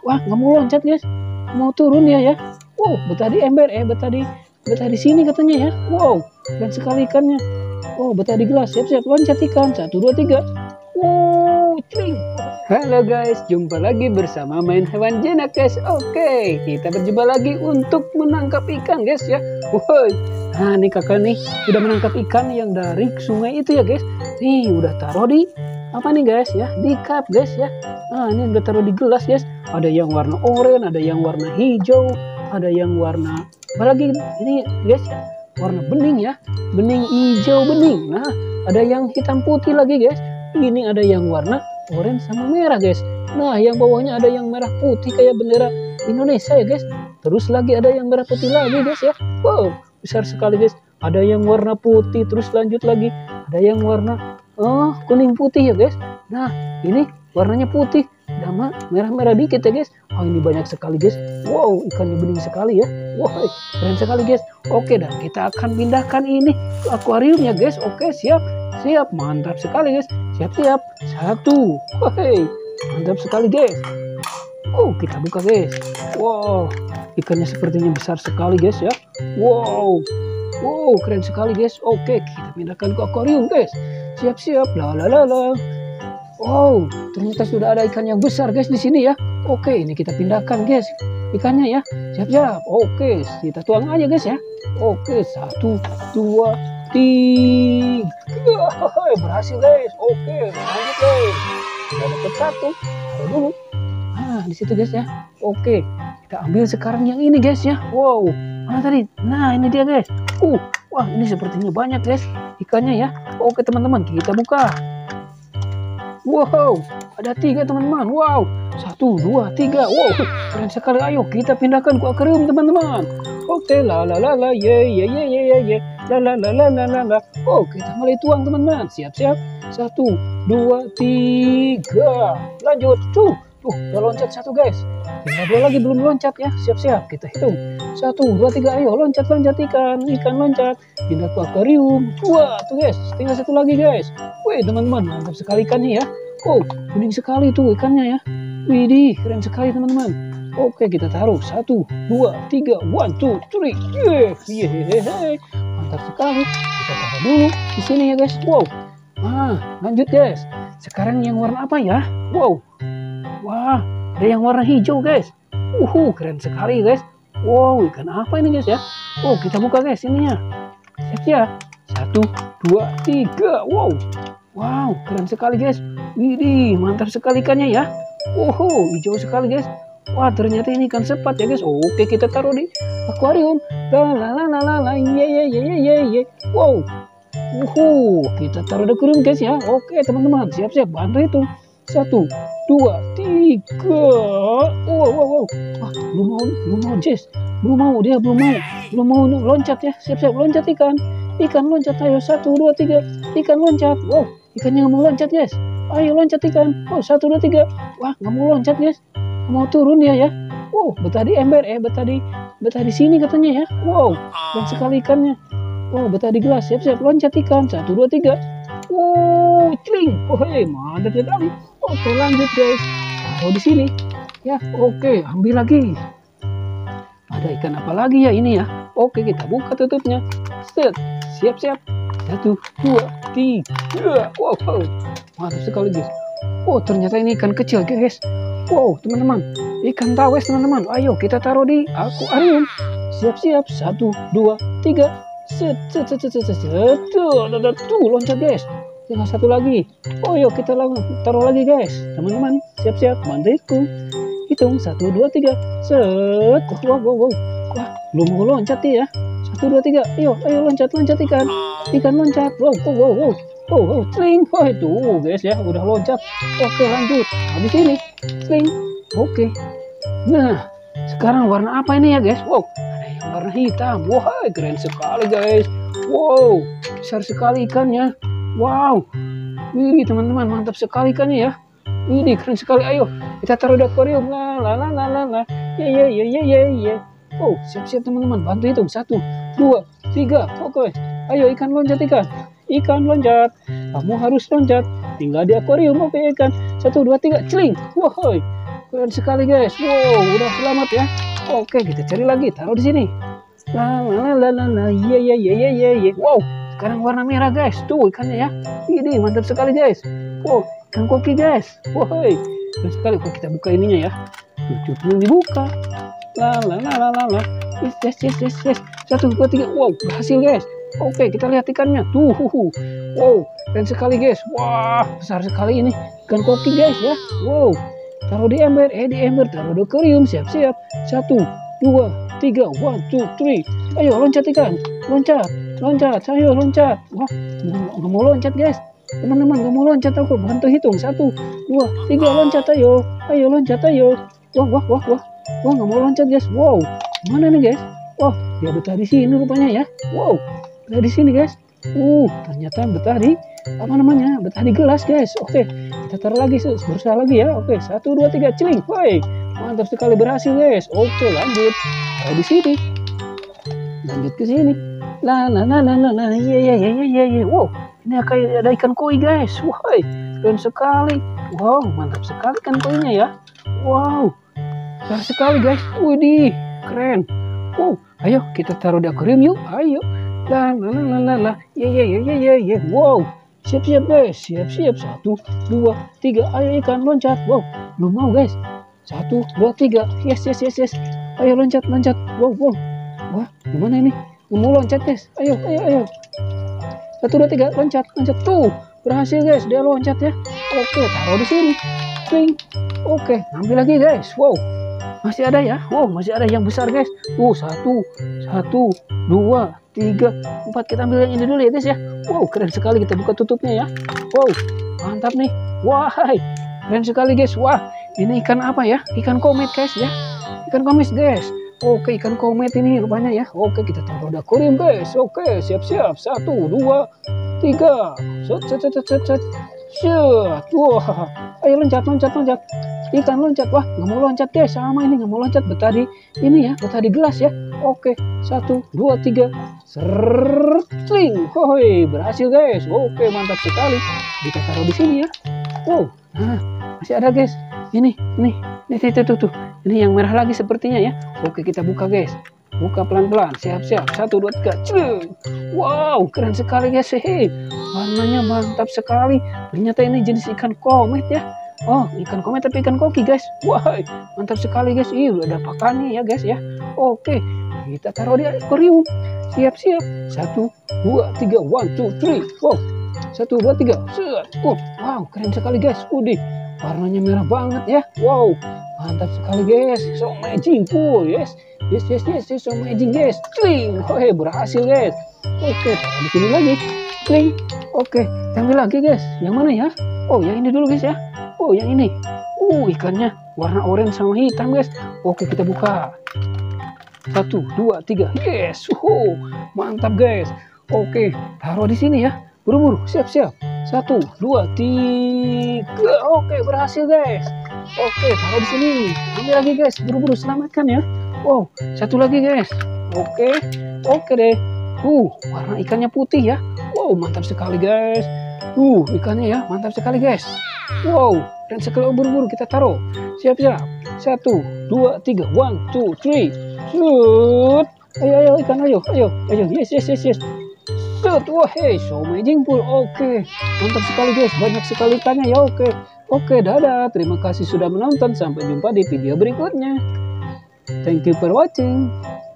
Wah, nggak mau loncat guys, mau turun dia ya. Wow, betah di ember, betah di sini katanya ya. Wow, keren sekali ikannya. Oh, betah di gelas. Siap-siap loncat ikan. 1, 2, 3. Wow, cling. Halo guys, jumpa lagi bersama Main Hewan Jinak guys. Oke, kita berjumpa lagi untuk menangkap ikan guys ya. Woi, nah nih kakak nih udah menangkap ikan yang dari sungai itu ya guys. Nih udah taruh di apa nih guys ya, di cup guys ya. Nah ini udah taruh di gelas guys. Ada yang warna oranye, ada yang warna hijau, ada yang warna apa lagi ini guys ya, warna bening ya, bening hijau bening. Nah ada yang hitam putih lagi guys. Ini ada yang warna oranye sama merah guys. Nah yang bawahnya ada yang merah putih kayak bendera Indonesia ya guys. Terus lagi ada yang merah putih lagi guys ya. Wow, besar sekali guys. Ada yang warna putih, terus lanjut lagi ada yang warna kuning putih ya guys. Nah ini warnanya putih sama merah-merah dikit ya guys. Oh ini banyak sekali guys. Wow, ikannya bening sekali ya. Wow, keren sekali guys. Oke, dan kita akan pindahkan ini ke akuarium ya guys. Oke, siap. Siap, mantap sekali guys. Siap-siap. 1. Woi, mantap sekali guys. Oh, kita buka guys. Wow, ikannya sepertinya besar sekali guys ya. Wow. Wow, keren sekali guys. Oke, kita pindahkan ke akuarium guys. Siap-siap. La la la la. Wow, ternyata sudah ada ikan yang besar guys di sini ya. Oke, ini kita pindahkan guys ikannya ya. Siap-siap. Oke, kita tuang aja guys ya. Oke, 1, 2, 3. Berhasil guys. Oke, lanjut guys. Kita dapat 1. Taruh dulu. Nah, di situ guys ya. Oke, kita ambil sekarang yang ini guys ya. Wow, mana tadi? Nah, ini dia guys. Wah, ini sepertinya banyak guys ikannya ya. Oke teman-teman, kita buka. Wow, ada 3 teman-teman. Wow, 1, 2, 3. Wow, keren sekali. Ayo kita pindahkan ke akuarium teman-teman. Oke, la la la la, ye ye ye ye ye ye, la la la la la la la. Oh, kita mulai tuang teman-teman. Siap-siap. 1, 2, 3. Lanjut. Tuh, udah loncat 1 guys. Tinggal 2 lagi belum loncat ya. Siap-siap. Kita hitung. 1, 2, 3. Ayo loncat ikan loncat. Pindah ke akuarium. Wah, tuh guys. Tinggal 1 lagi guys. Wih, teman-teman, mantap sekali ikannya ya. Oh, kuning sekali tuh ikannya ya. Widih, keren sekali teman-teman. Oke, kita taruh 1, 2, 3, 1, 2, 3. Yeay, mantap sekali. Kita taruh dulu di sini ya guys. Wow. Nah, lanjut guys. Sekarang yang warna apa ya? Wow. Wah, ada yang warna hijau guys. Keren sekali guys. Wow, ikan apa ini guys ya? Oh, kita buka guys ininya. Siap-siap. 1, 2, 3. Wow. Wow, keren sekali guys. Widih, mantap sekali ikannya ya. Hijau sekali guys. Wah, ternyata ini ikan sepat ya guys. Oke, kita taruh di akuarium. La la la la la la, ye ye ye ye ye ye. Wow. Kita taruh di akuarium guys ya. Oke, teman-teman, siap-siap bantu itu. 1, 2, 3. Wow. Wah, belum mau Jess. Belum mau loncat ya. Siap-siap loncat ikan loncat. Ayo 1, 2, 3. Ikan loncat. Wow, ikannya nggak mau loncat guys. Ayo loncat ikan. 1, 2, 3. Wah, nggak mau loncat guys. Nggak mau turun dia ya. Wow, betah di ember betah di sini katanya ya. Wow, dan sekali ikannya. Wow, betah di gelas. Siap-siap loncat ikan. 1, 2, 3. Wow, cling. Mantap sekali. Oke, lanjut guys. Taruh di sini. Ya, oke, ambil lagi. Ada ikan apa lagi ya ini ya? Oke, kita buka tutupnya. Set. Siap-siap. 1, 2, 3. Wow, mantap sekali guys. Oh, ternyata ini ikan kecil guys. Wow, teman-teman, ikan tawes teman-teman. Ayo kita taruh di akuarium. Siap-siap. 1, 2, 3. Set. Tuh, loncat guys. Tinggal 1 lagi. Oh, yuk kita taruh lagi guys. Teman-teman, siap-siap. Bantuku. Hitung 1, 2, 3. Set. Wow. Wah, belum mau loncat ya. 1, 2, 3. Ayo loncat ikan. Ikan loncat. Wow. Sling. Wah, itu guys ya, udah loncat. Oke, lanjut. Habis ini sling. Oke. Nah, sekarang warna apa ini ya guys? Wow, ada yang warna hitam. Wah, keren sekali guys. Wow, besar sekali ikannya. Wow. Wih, teman-teman, mantap sekali ikannya ya. Ini keren sekali. Ayo, kita taruh di akuarium. La. Ye. Oh, siap-siap teman-teman. Bantu hitung. 1, 2, 3. Oke. Ayo ikan loncat ikan. Ikan loncat. Kamu harus loncat. Tinggal di akuarium. Oke ikan. 1, 2, 3. Celing. Wah, keren sekali guys. Wow, udah selamat ya. Oke, kita cari lagi, taruh di sini. La la la la la, iya iya iya iya iya. Iya. Wow, sekarang warna merah guys. Tuh ikannya ya. Ini mantap sekali guys. Wow, ikan koki guys. Woi, keren sekali. Oke, kita buka ininya ya. Tutupnya dibuka. La la la la la la. Yes yes yes yes. 1, 2, 3. Wow, berhasil guys. Oke, kita lihat ikannya. Tuh, wow, keren sekali guys. Wah, besar sekali ini ikan koki guys ya. Wow, taruh di ember, taruh di akuarium, siap-siap. 1, 2, 3, 1, 2, 3. Ayo loncat ikan, loncat, ayo loncat. Wah, nggak mau loncat guys. Teman-teman nggak mau loncat, aku bantu hitung. 1, 2, 3, loncat ayo, loncat ayo. Wah, nggak mau loncat guys. Wow, mana nih guys? Wah, dia betah di sini rupanya ya. Wow, betah di sini guys. Ternyata betah di betah di gelas guys. Oke, kita taruh lagi, berusaha lagi ya. Oke, 1, 2, 3, celing. Woi, mantap sekali, berhasil guys. Oke, lanjut. Taruh di sini. Lanjut ke sini. Iya. Wow, ini kayak ada ikan koi guys. Woi, keren sekali. Wow, mantap sekali ikan koinya ya. Wow, besar sekali guys. Widih, keren. Wow, ayo kita taruh di akuarium yuk. Ayo. Iya. Wow, siap guys. Siap. 1, 2, 3. Ayo ikan loncat. Wow, belum mau guys. 1, 2, 3. Yes. Ayo loncat. Wow. Wah, gimana ini? Mau loncat guys. Ayo. 1, 2, 3, loncat. Tuh, berhasil guys. Dia loncat ya. Oke, taruh di sini. Kling. Oke, ambil lagi guys. Wow, masih ada ya. Wow, masih ada yang besar guys. Tuh, 1, 2, 3, 4. Kita ambil yang ini dulu ya guys ya. Wow, keren sekali. Kita buka tutupnya ya. Wow, mantap nih. Wah, keren sekali guys. Wah, ini ikan apa ya? Ikan komet guys ya. Ikan komet guys. Oke, ikan komet ini rupanya ya. Oke, kita taruh di akuarium guys. Oke, siap. 1, 2, 3. Set. Wah, ayo loncat. Ikan loncat. Wah, nggak mau loncat guys. Sama ini nggak mau loncat. Betah di ini ya, betah di gelas ya. Oke, 1, 2, 3. Sering. Hoi, berhasil guys. Oke, mantap sekali. Kita taruh di sini ya. Wow, nah, masih ada guys. Ini tuh. Ini yang merah lagi sepertinya ya. Oke, kita buka guys. Buka pelan-pelan. Siap. 1, 2, 3. Wow, keren sekali guys. Warnanya mantap sekali. Ternyata ini jenis ikan komet ya. Oh, ikan komet tapi ikan koki guys. Wah, mantap sekali guys. Udah ada pakannya ya guys ya. Oke, kita taruh di akuarium. Siap. 1, 2, 3. 1, 2, 3. Wow, 1, 2, 3. Set. Wow, keren sekali guys. Warnanya merah banget ya. Wow, mantap sekali guys. So amazing. Yes. So amazing guys. Kling. Berhasil guys. Oke, taruh di sini lagi. Kling. Oke, ambil lagi guys. Yang mana ya? Oh, yang ini dulu guys ya. Oh, yang ini. Ikannya warna oranye sama hitam guys. Oke, kita buka. 1, 2, 3. Yes. Mantap guys. Oke, taruh di sini ya. Buru-buru. Siap. 1, 2, 3. Oke, berhasil guys. Oke, taruh di sini. Ambil lagi guys. Buru-buru, selamatkan ya. Wow, satu lagi guys. Oke deh. Warna ikannya putih ya. Wow, mantap sekali guys. Ikannya ya, mantap sekali guys. Wow, dan sekali buru-buru kita taruh. Siap. 1, 2, 3. 1, 2, 3. Shoot. Ayo ikan, ayo. Yes. Shoot. Wah, so amazing pool. Oke, mantap sekali guys. Banyak sekali ikannya ya. Oke, dadah. Terima kasih sudah menonton. Sampai jumpa di video berikutnya. Thank you for watching.